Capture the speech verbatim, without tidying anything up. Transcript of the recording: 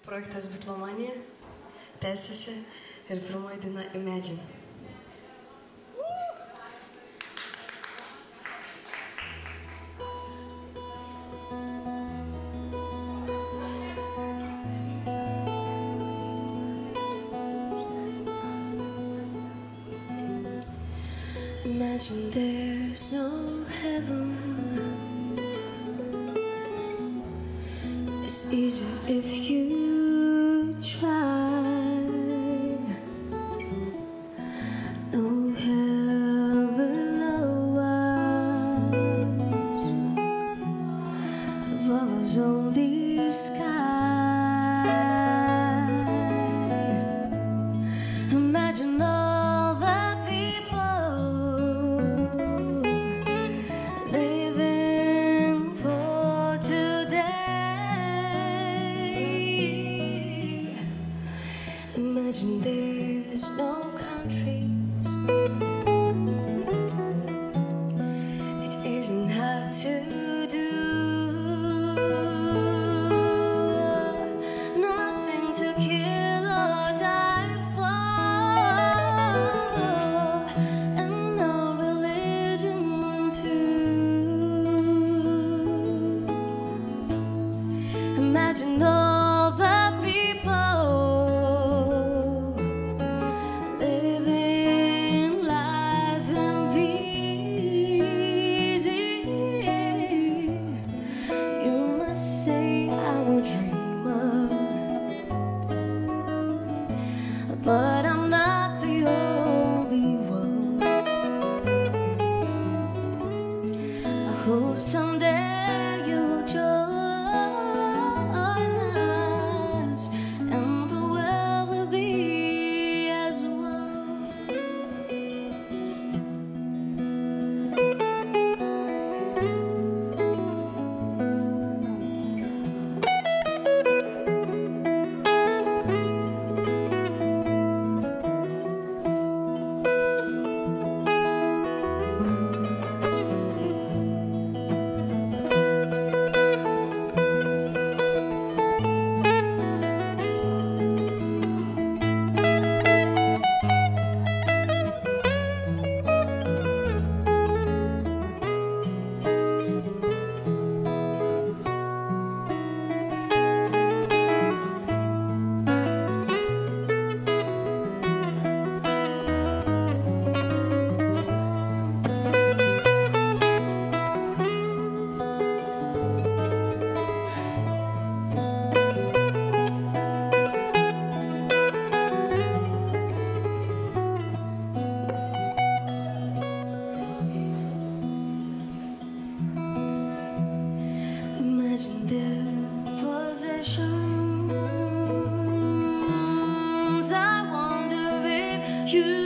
Projektas Bitlomanija tęsiasi ir pirmoji daina Imagine. Imagine there's no heaven. It's easy if you try. No heaven, no eyes. Above us only sky. Imagine all the people living for today. Imagine there's no countries. It isn't hard to do. Nothing to kill or die for, and no religion too. Imagine all the people living life in peace. You must say I'm a dreamer, but I'm not the only one. I hope someday you'll join us, and the world will be as one. Imagine their possessions. I wonder if you